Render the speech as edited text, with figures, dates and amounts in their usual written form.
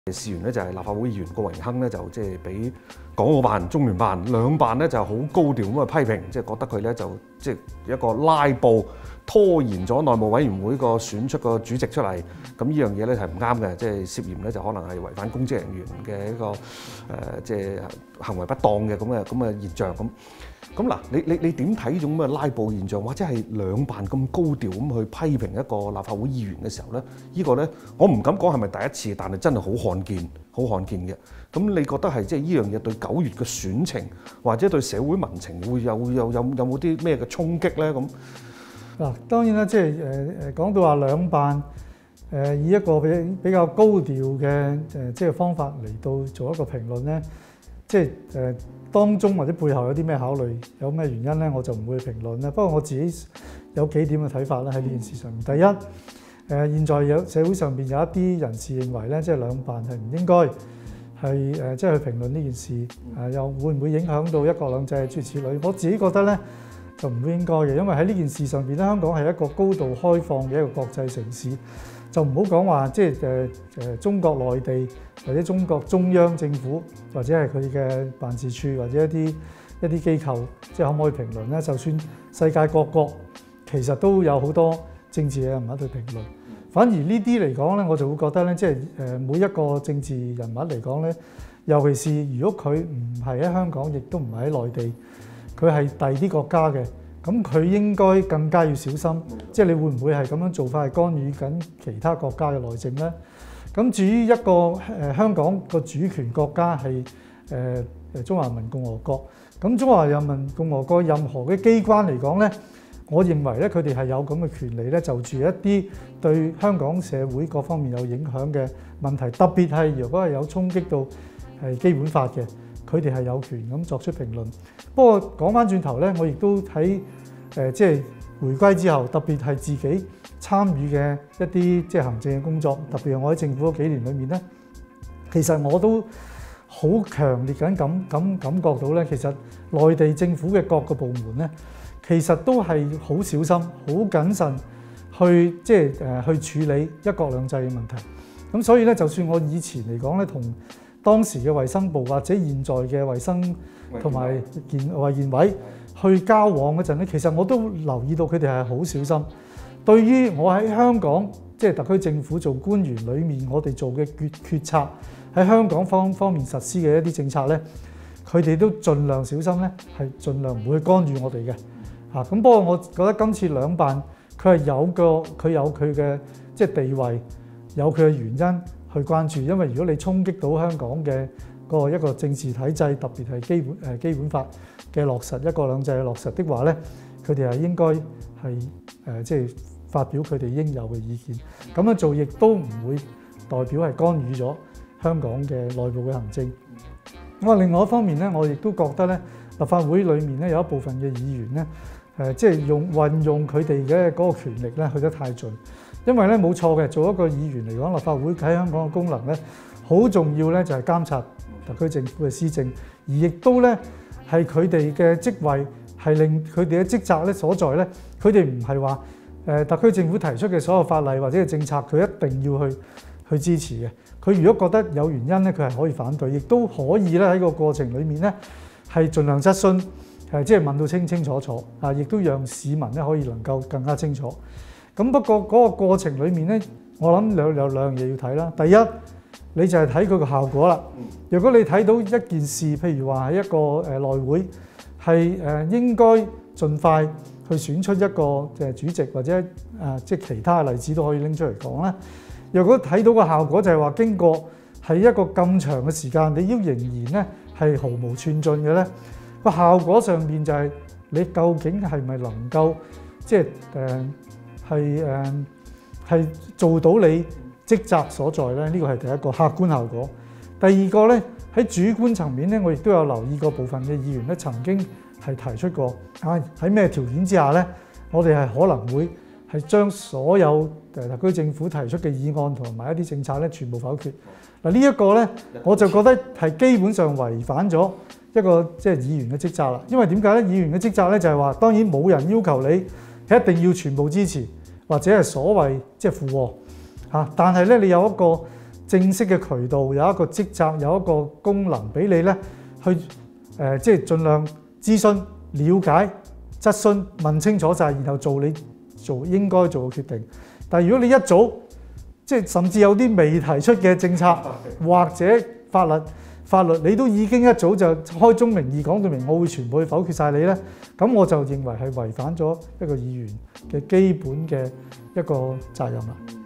事緣咧就係立法會議員郭榮鏗咧就即係俾港澳辦、中聯辦兩辦咧就好高調咁去批評，即係覺得佢咧就即係一個拉布拖延咗內務委員會個選出個主席出嚟，咁呢樣嘢咧係唔啱嘅，即係涉嫌咧就可能係違反公職人員嘅一個即係行為不當嘅咁嘅現象咁。咁嗱，你點睇呢種咁嘅拉布現象，或者係兩辦咁高調咁去批評一個立法會議員嘅時候咧？呢個咧，我唔敢講係咪第一次，但係真係好罕見，好罕見嘅。咁你覺得係即係呢樣嘢對9月嘅選情，或者對社會民情會有冇啲咩嘅衝擊咧？咁嗱，當然啦，即係講到話兩辦以一個比較高調嘅即係方法嚟到做一個評論咧，即係當中或者背後有啲咩考慮，有咩原因咧，我就唔會評論啦。不過我自己有幾點嘅睇法咧喺呢件事上面。第一，現在社會上邊有一啲人士認為咧，即係兩辦係唔應該係即係去評論呢件事，又會唔會影響到一國兩制諸如此類？我自己覺得咧就唔應該嘅，因為喺呢件事上邊咧，香港係一個高度開放嘅一個國際城市，就唔好講話即係中國內地或者中國中央政府或者係佢嘅辦事處或者一啲機構，即係可唔可以評論咧？就算世界各國其實都有好多政治嘅人物去評論，反而呢啲嚟講咧，我就會覺得咧，即係每一個政治人物嚟講咧，尤其是如果佢唔係喺香港，亦都唔係喺內地，佢係第二啲國家嘅。咁佢應該更加要小心，即係你會唔會係咁樣做法係干預緊其他國家嘅內政咧？咁至於一個香港個主權國家係中華人民共和國，咁中華人民共和國任何嘅機關嚟講咧，我認為咧佢哋係有咁嘅權利咧，就住一啲對香港社會各方面有影響嘅問題，特別係如果係有衝擊到係基本法嘅，佢哋係有權咁作出評論。不過講翻轉頭咧，我亦都喺即係回歸之後，特別係自己參與嘅一啲即係行政嘅工作，特別係我喺政府嗰幾年裏面咧，其實我都好強烈咁感覺到咧，其實內地政府嘅各個部門咧，其實都係好小心、好謹慎去即係去處理一國兩制嘅問題。咁所以咧，就算我以前嚟講咧，同當時嘅衛生部或者現在嘅衛生同埋衛健委去交往嗰陣咧，其實我都留意到佢哋係好小心。對於我喺香港即係特區政府做官員裏面，我哋做嘅決策喺香港方面實施嘅一啲政策咧，佢哋都盡量小心咧，係盡量唔會去干預我哋嘅。咁不過我覺得今次兩辦佢係有佢嘅即係地位，有佢嘅原因去關注，因為如果你衝擊到香港嘅一個政治體制，特別係基本法嘅落實、一國兩制嘅落實的話咧，佢哋係應該係即係發表佢哋應有嘅意見。咁樣做亦都唔會代表係干預咗香港嘅內部嘅行政。咁另外一方面咧，我亦都覺得咧，立法會裏面咧有一部分嘅議員咧，即係運用佢哋嘅嗰個權力咧去得太盡。因為咧冇錯嘅，做一個議員嚟講，立法會喺香港嘅功能咧，好重要咧就係監察特區政府嘅施政，而亦都咧係佢哋嘅職位係令佢哋嘅職責咧所在咧，佢哋唔係話特區政府提出嘅所有法例或者係政策，佢一定要去支持嘅。佢如果覺得有原因咧，佢係可以反對，亦都可以咧喺個過程裡面咧係盡量質詢，即係問到清清楚楚啊，亦都讓市民咧可以能夠更加清楚。咁不過嗰個過程裡面咧，我諗有兩樣嘢要睇啦。第一，你就係睇佢個效果啦。如果你睇到一件事，譬如話喺一個內會係應該盡快去選出一個主席，或者即係其他嘅例子都可以拎出嚟講啦。如果睇到個效果就係話經過係一個咁長嘅時間，你要仍然咧係毫無寸進嘅咧，個效果上邊就係你究竟係咪能夠即係係做到你職責所在咧？呢個係第一個客觀效果。第二個咧，喺主觀層面咧，我亦都有留意過部分嘅議員咧曾經係提出過喺咩條件之下咧，我哋係可能會係將所有特區政府提出嘅議案同埋一啲政策咧全部否決。嗱，呢一個咧，我就覺得係基本上違反咗一個即係議員嘅職責啦。因為點解咧？議員嘅職責咧就係話，當然冇人要求你一定要全部支持或者係所謂即係附和嚇，但係咧你有一個正式嘅渠道，有一個職責，有一個功能俾你咧去即係盡量諮詢、了解、質詢、問清楚晒，然後做你應該做嘅決定。但係如果你一早即係甚至有啲未提出嘅政策或者法律，你都已經一早就開宗明義講到明，我會全部去否決晒你咧，咁我就認為係違反咗一個議員嘅基本嘅一個責任啦。